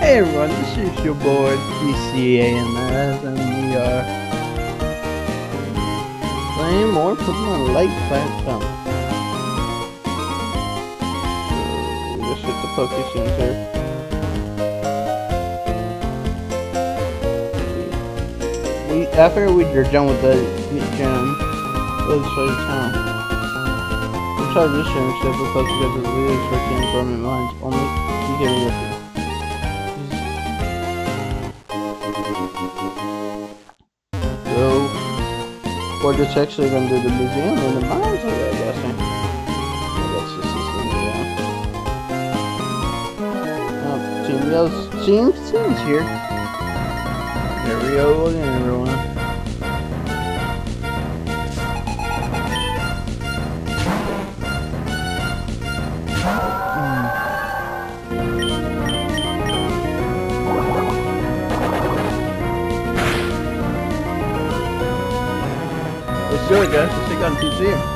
Hey everyone, this is your boy DCAMS, and we are playing more Pokemon Light Phantom. So we just hit the Poké Center. After we're done with the gym, let's play the town. I'm sorry this gym except for Poké because of the leaders for King Permanent Lines. Only you can be we're just actually going to do the museum and the mines over there, I guess. That's just this thing down. Oh, Team's here. There we go again, everyone. Let's do it, guys. Let's take on TC.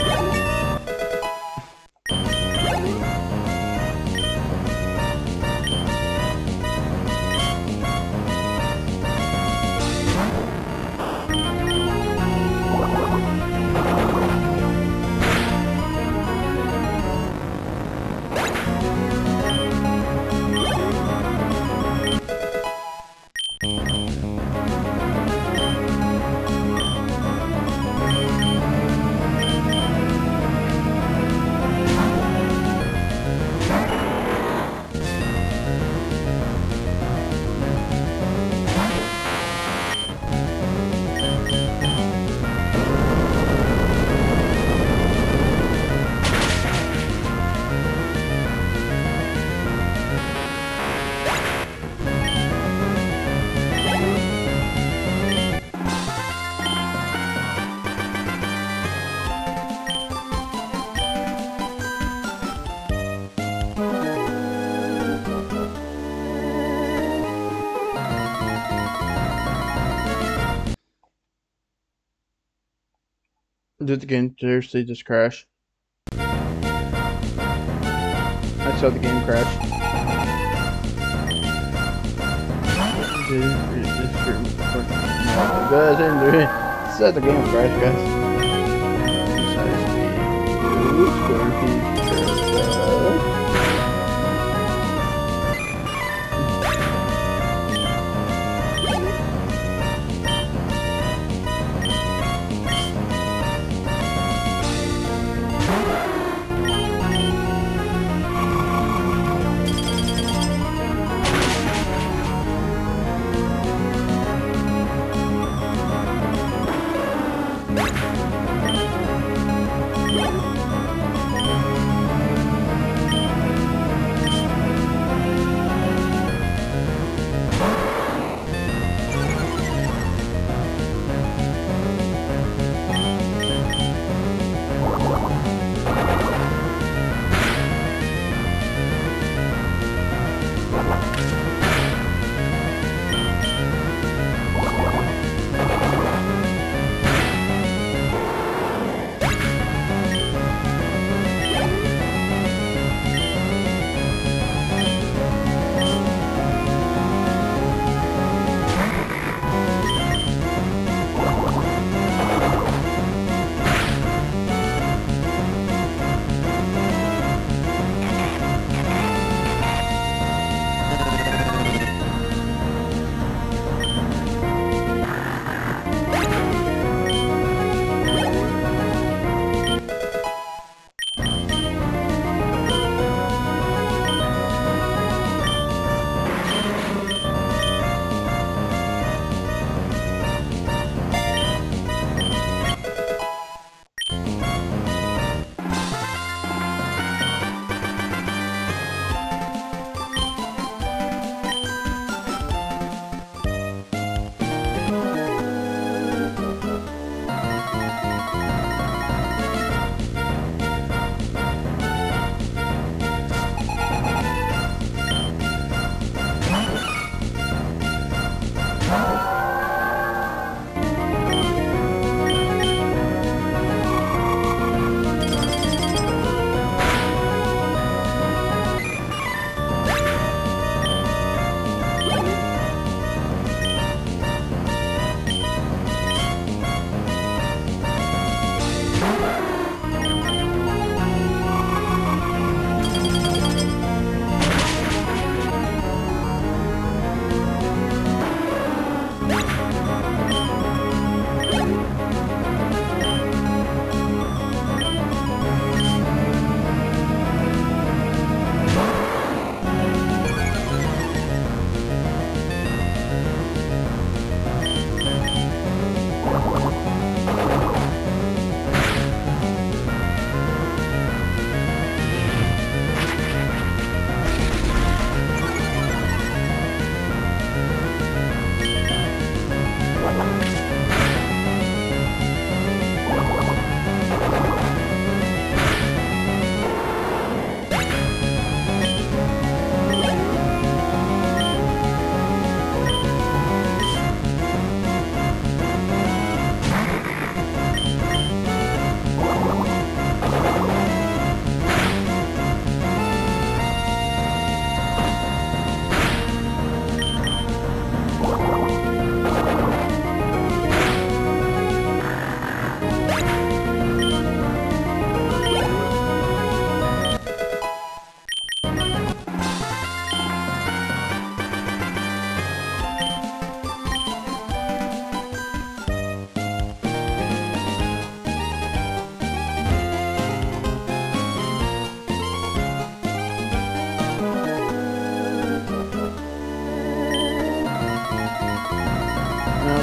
Did the game seriously just crash? I saw the game crash. Guys, said the game crash, guys.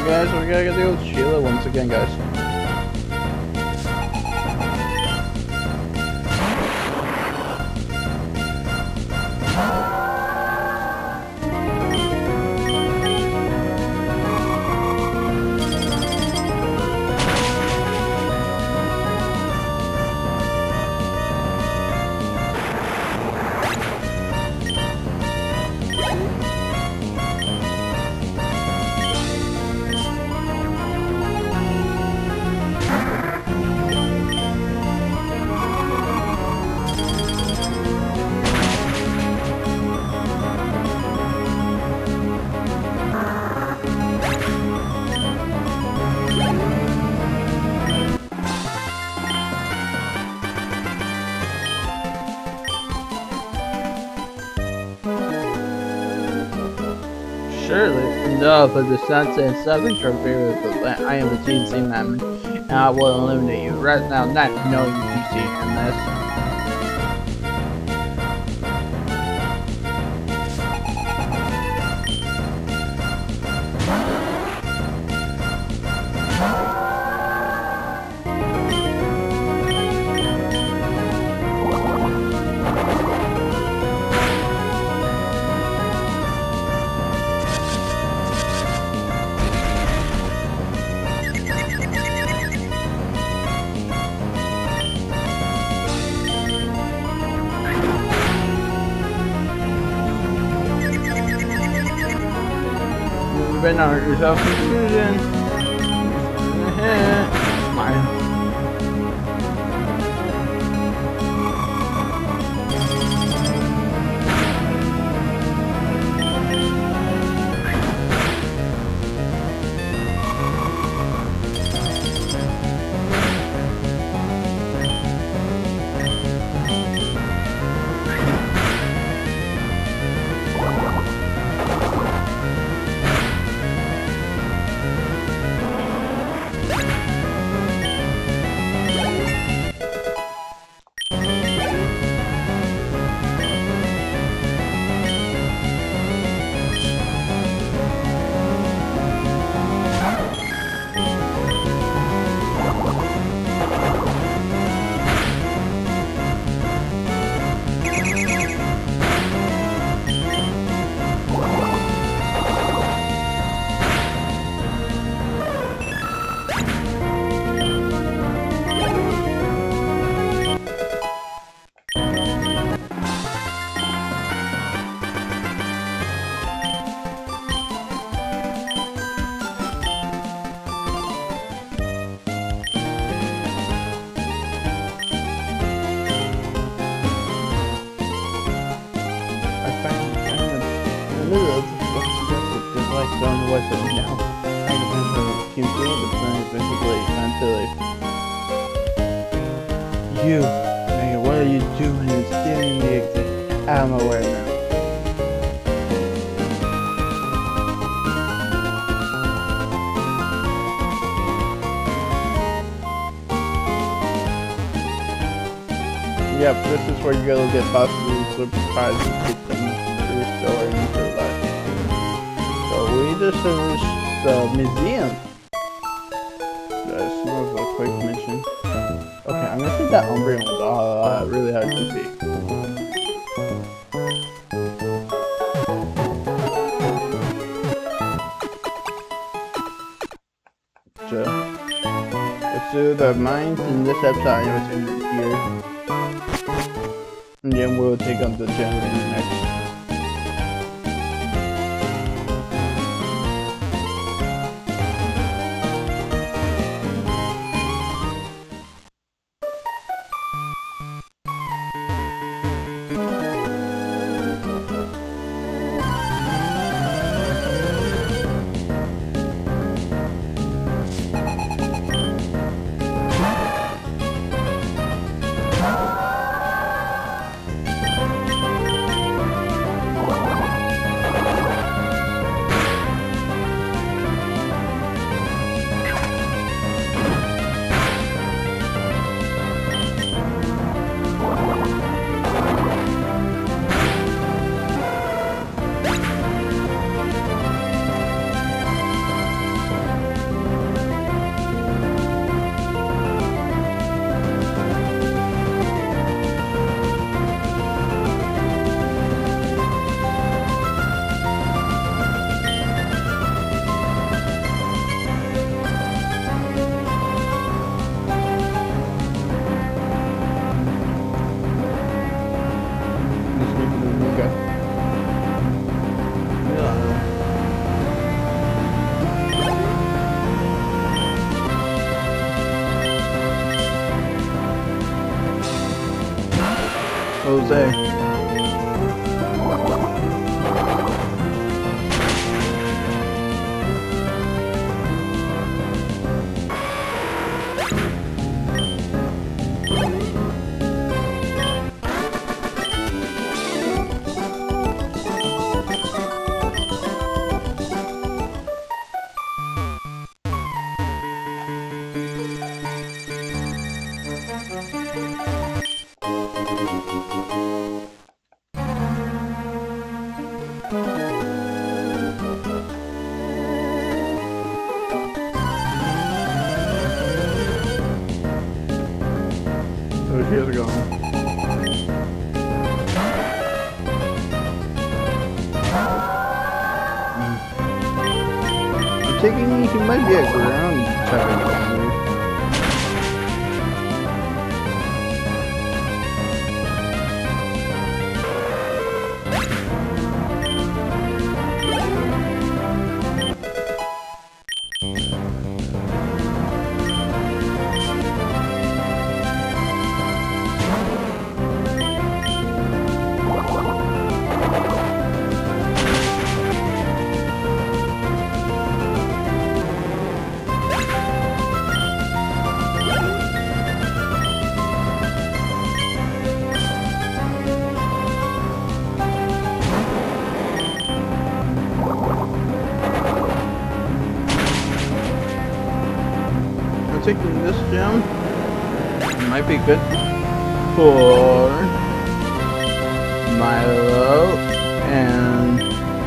guys, we gotta deal with Sheila once again, guys. Surely enough of the Sunset and Southern Trophy, but I am the TNC man, and I will eliminate you right now, not knowing you see in this. You better not hurt yourself. Confusion. Mine. Don't watch it now. I depends on Team Field, but then eventually until you, man, what are you doing? It's stealing the exit. I'm aware now. Yep, this is where you gotta get possibly surprised and get them restored into life. So we just finished the museum. Guys, more of a quick mission. Okay, I'm gonna take that Umbreon with really hard to see. Let's do the mines in this episode. What's in here. And then we'll take on the Gen next. to say. So here's going. I'm thinking he might be a ground type of enemy. Taking this gem might be good for Milo and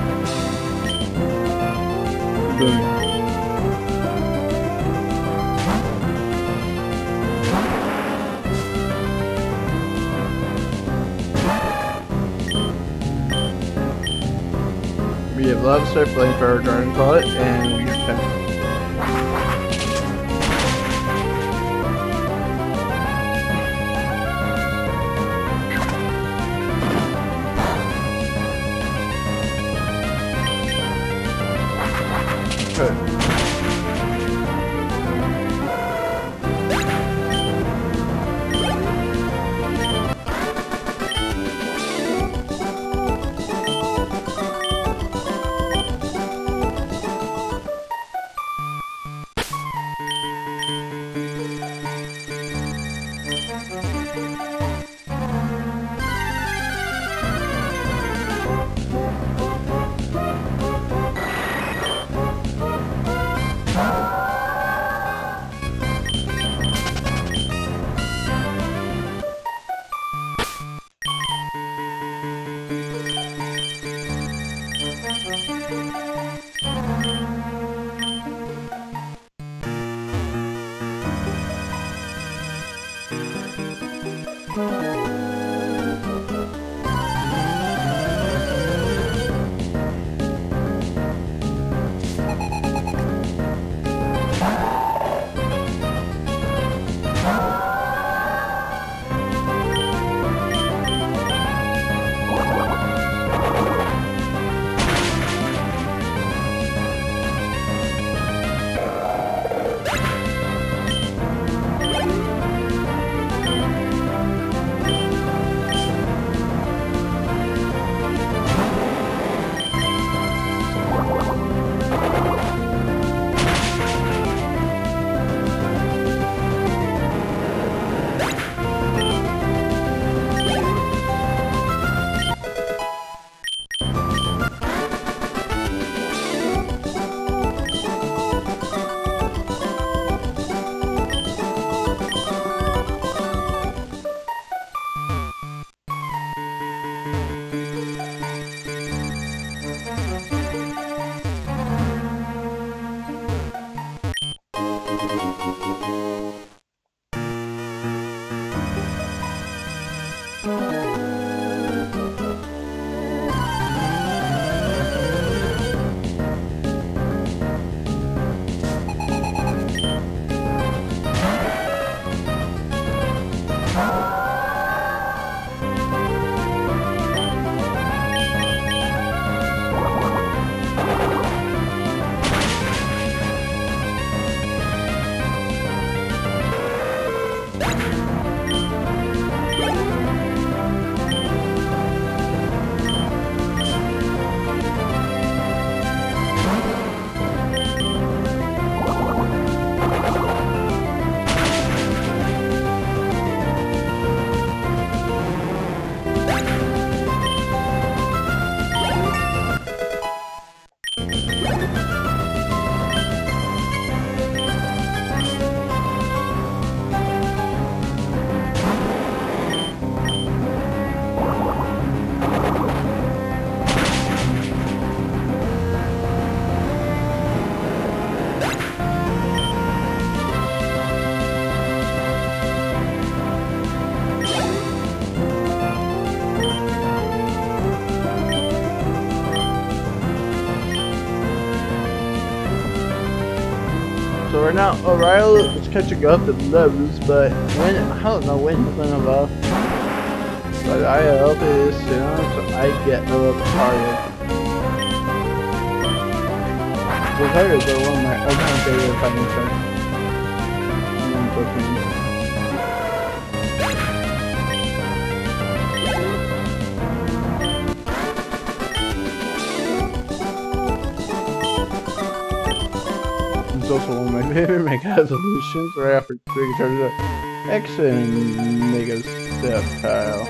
Boom. We have love, start playing for our garden plot, and So right now, O'Reilly is catching up to levels, but when I don't know when he's gonna evolve. But I hope it is soon, so I get a little tired. So tired though, one night I can't get it if I can try. It's also one of my favorite Mega Evolutions, right after Big Charges up. Excellent Mega Sceptile.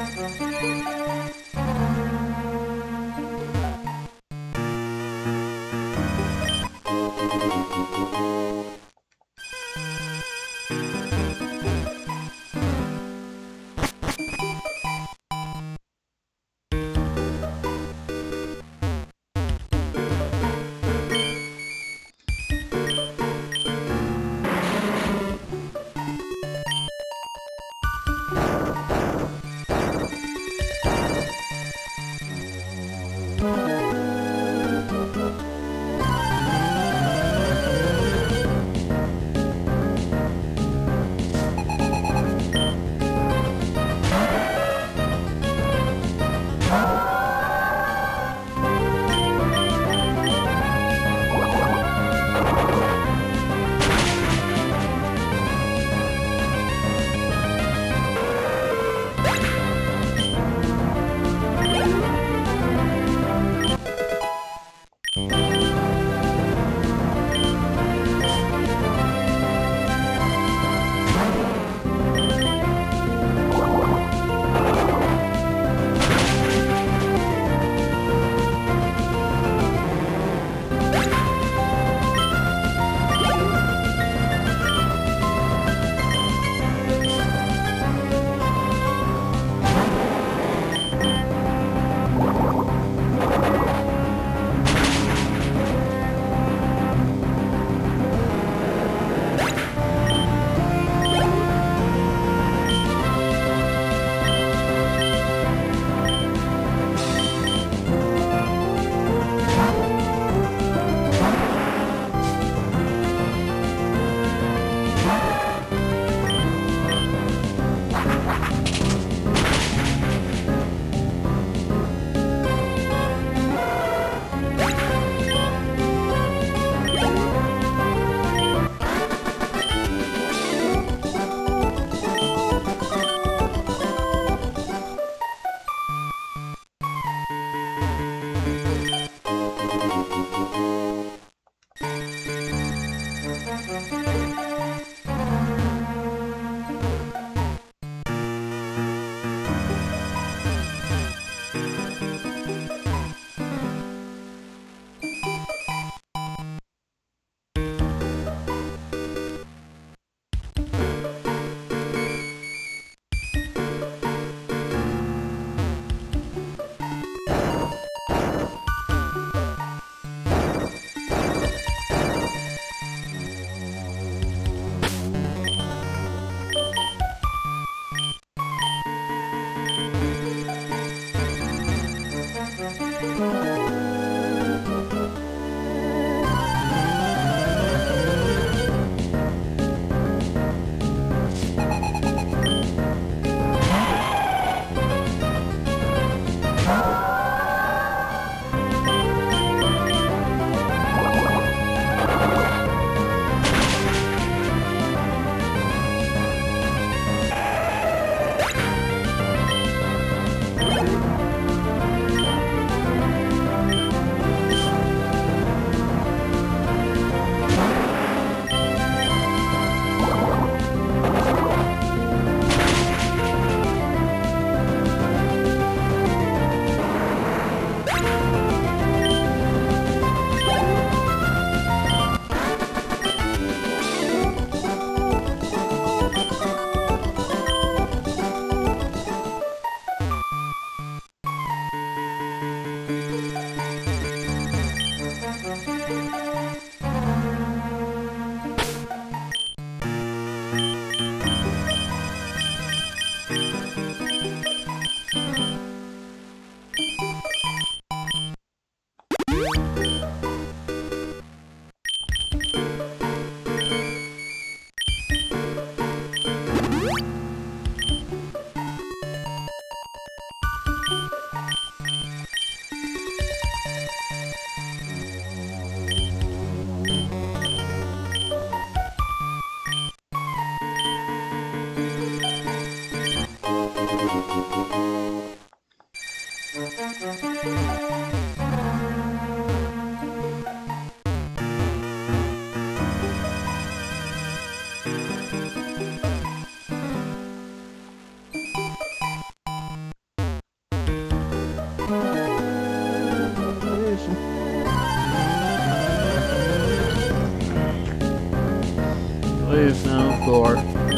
leave now, Thor.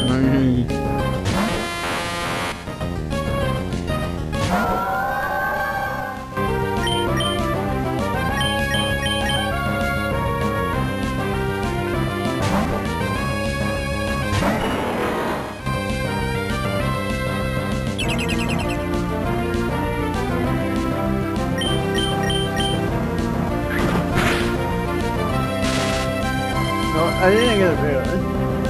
I didn't get a video.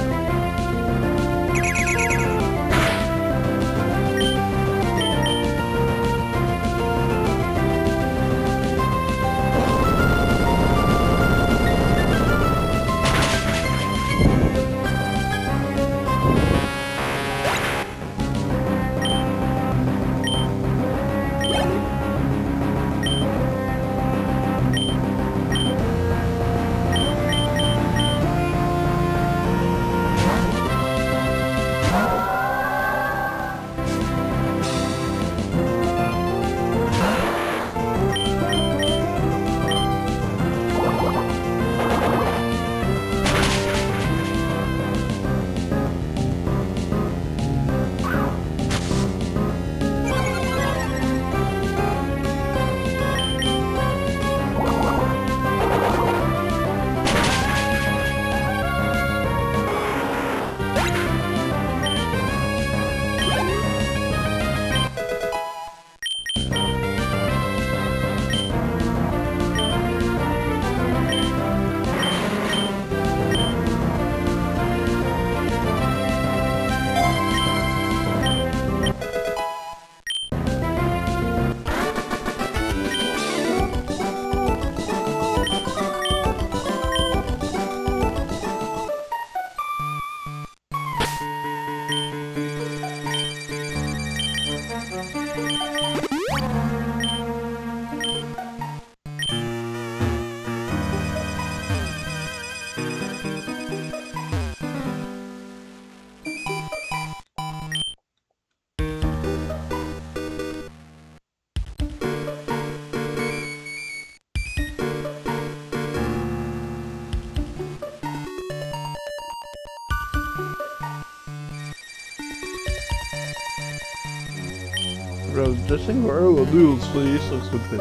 Bro, just think where will noodles, please. Looks stupid.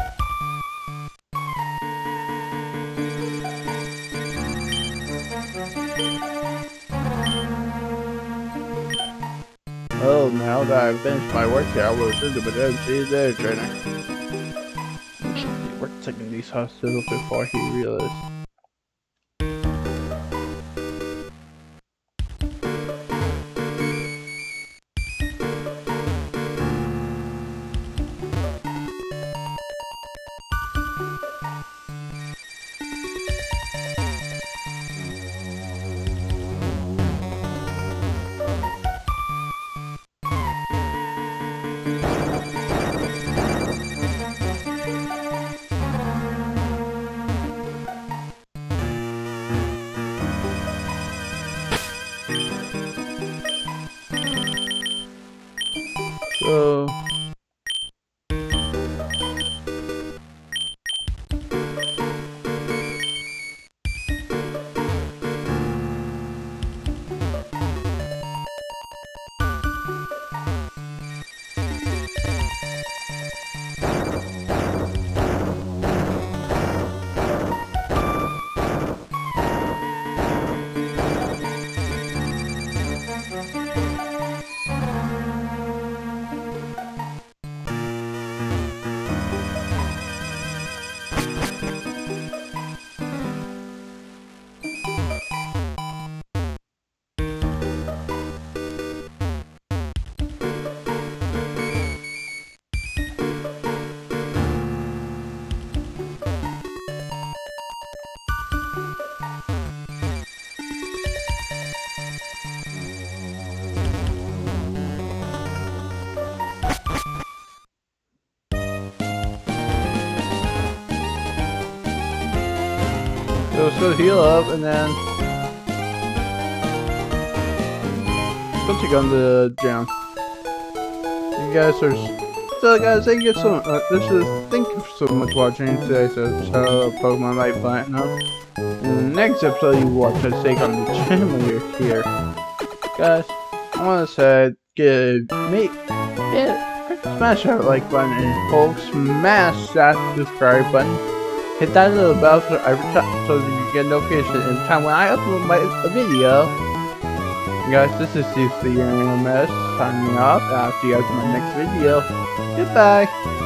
Oh, now that I've finished my workout, I will send them a see you there, trainer. We're taking these hospitals before he realized. So let's go heal up and then go take on the jam. You guys are So guys, thank you so much. Thank you so much for watching today's episode of Pokemon Light Platinum. In the next episode, you watch us take on the channel here. Guys, I want to say, smash that like button and folks, smash that subscribe button. Hit that little bell so you get notification every time when I upload a video. Guys, this is Steve the Mess signing off. I'll see you guys in my next video. Goodbye.